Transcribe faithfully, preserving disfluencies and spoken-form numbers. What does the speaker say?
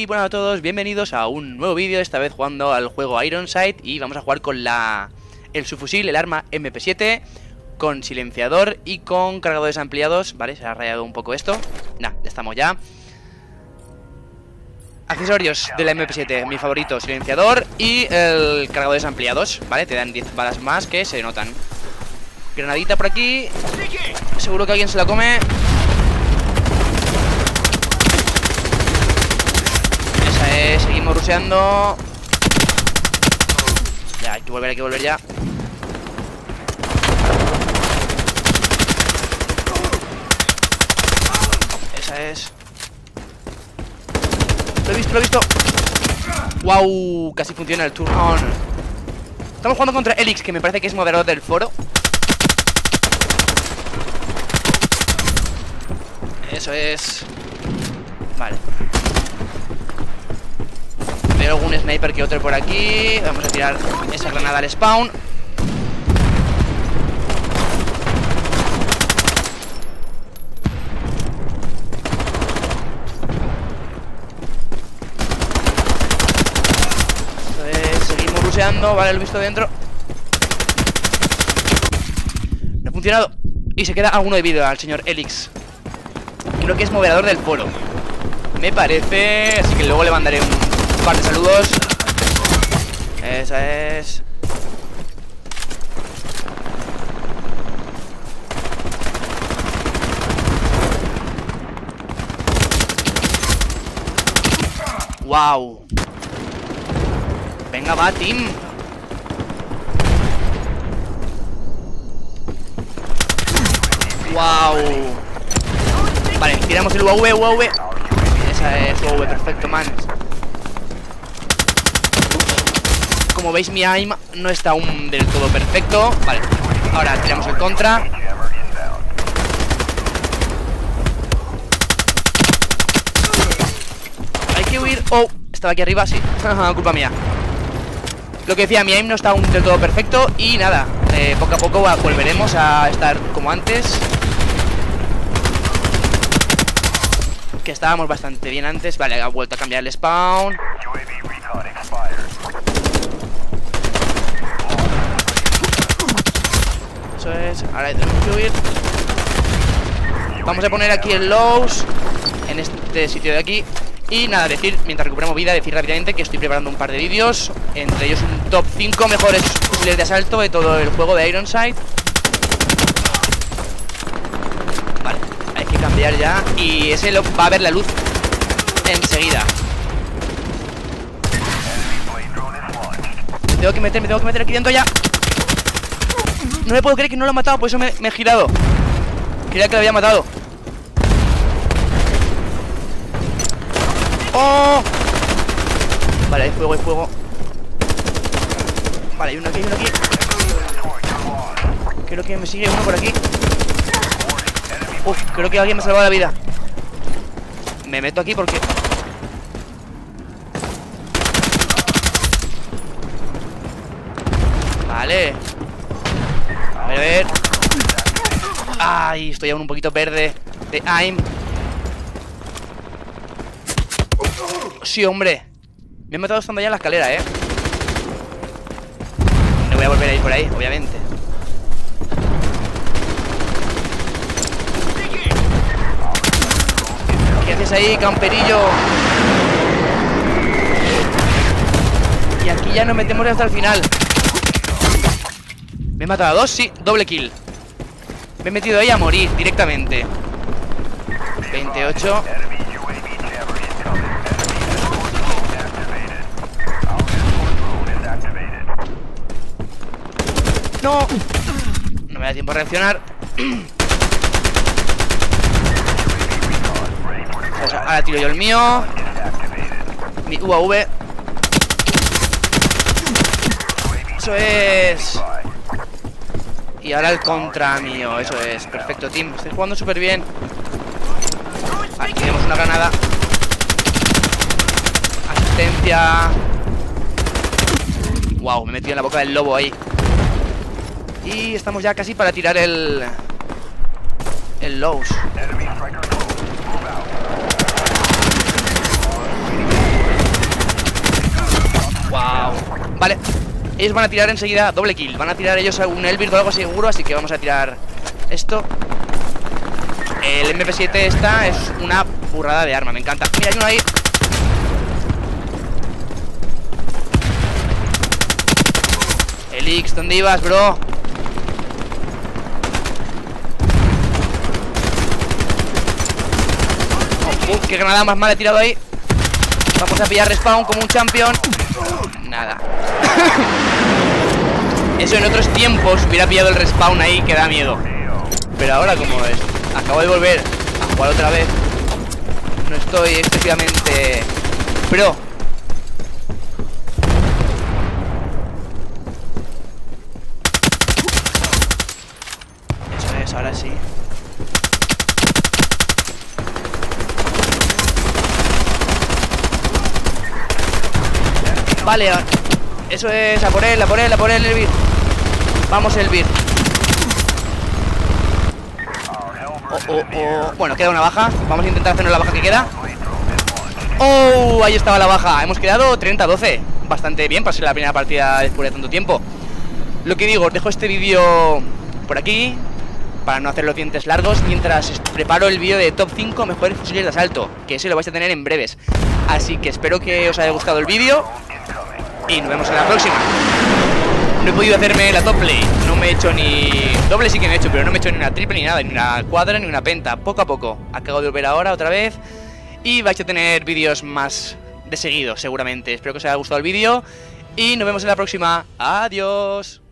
buenas a todos, bienvenidos a un nuevo vídeo, esta vez jugando al juego Ironside. Y vamos a jugar con la el subfusil, el arma M P siete, con silenciador y con cargadores ampliados. Vale, se ha rayado un poco esto. Nah, ya estamos ya. Accesorios de la M P siete, mi favorito, silenciador y el cargadores ampliados. Vale, te dan diez balas más que se notan. Granadita por aquí. Seguro que alguien se la come. Esa es, seguimos rusheando. Ya, hay que volver, hay que volver ya. Esa es. Lo he visto, lo he visto. Wow, casi funciona el turn on. Estamos jugando contra Elix, que me parece que es moderador del foro. Eso es. Vale. Veo algún sniper que otro por aquí. Vamos a tirar esa granada al spawn. Vale, lo he visto dentro. No ha funcionado. Y se queda alguno de vida al señor Elix. Creo que es moderador del foro, me parece. Así que luego le mandaré un par de saludos. Esa es. Wow. Venga, va, team. Wow. Vale, tiramos el U A V, U A V. Esa es U A V, perfecto, man. Como veis, mi aim no está aún del todo perfecto. Vale, ahora tiramos el contra. Hay que huir. Oh, estaba aquí arriba, sí. Culpa mía. Lo que decía, mi aim no está aún del todo perfecto. Y nada, eh, poco a poco volveremos a estar como antes. Que estábamos bastante bien antes. Vale, ha vuelto a cambiar el spawn. Eso es, ahora tenemos que huir. Vamos a poner aquí el lows en este sitio de aquí. Y nada, decir, mientras recuperamos vida, decir rápidamente que estoy preparando un par de vídeos, entre ellos un top cinco mejores fusiles de asalto de todo el juego de Ironside. Vale, hay que cambiar ya. Y ese lo va a ver la luz enseguida. Me tengo que meter, me tengo que meter aquí dentro ya. No me puedo creer que no lo he matado, por eso me, me he girado. Creía que lo había matado. ¡Oh! Vale, hay fuego, hay fuego. Vale, hay uno aquí, hay uno aquí. Creo que me sigue uno por aquí. Uf, creo que alguien me ha salvado la vida. Me meto aquí porque... Vale. A ver, a ver. Ay, estoy aún un poquito verde de aim. Sí, hombre. Me he matado estando ya en la escalera, eh. No voy a volver a ir por ahí, obviamente. ¿Qué haces ahí, camperillo? Y aquí ya nos metemos hasta el final. ¿Me he matado a dos? Sí, doble kill. Me he metido ahí a morir directamente. veintiocho. No, no me da tiempo a reaccionar. Pues ahora tiro yo el mío. Mi U A V. Eso es. Y ahora el contra mío. Eso es, perfecto, team. Estoy jugando súper bien. Aquí tenemos una granada. Asistencia. Wow, me he metido en la boca del lobo ahí. Y estamos ya casi para tirar el... El lows. Vale, ellos van a tirar enseguida doble kill. Van a tirar ellos un Elbir o algo seguro, así que vamos a tirar esto. El M P siete esta es una burrada de arma, me encanta. Mira, hay uno ahí. Elix, ¿dónde ibas, bro? Oh, uh, qué granada más mal he tirado ahí. Vamos a pillar respawn como un champion. Nada. Eso en otros tiempos hubiera pillado el respawn ahí, que da miedo. Pero ahora, como es, acabo de volver a jugar otra vez, no estoy excesivamente pro. Eso es, ahora sí. Vale, eso es, a por él, a por él, a por él, Elbir. Vamos, Elbir. Oh, oh, oh. Bueno, queda una baja. Vamos a intentar hacernos la baja que queda. Oh, ahí estaba la baja. Hemos quedado treinta a doce. Bastante bien para ser la primera partida después de tanto tiempo. Lo que digo, os dejo este vídeo por aquí para no hacer los dientes largos, mientras preparo el vídeo de top cinco mejores fusiles de asalto, que ese lo vais a tener en breves. Así que espero que os haya gustado el vídeo y nos vemos en la próxima. No he podido hacerme la top play, no me he hecho ni... Doble sí que me he hecho, pero no me he hecho ni una triple ni nada, ni una cuadra ni una penta, poco a poco. Acabo de volver ahora otra vez y vais a tener vídeos más de seguido seguramente. Espero que os haya gustado el vídeo y nos vemos en la próxima. Adiós.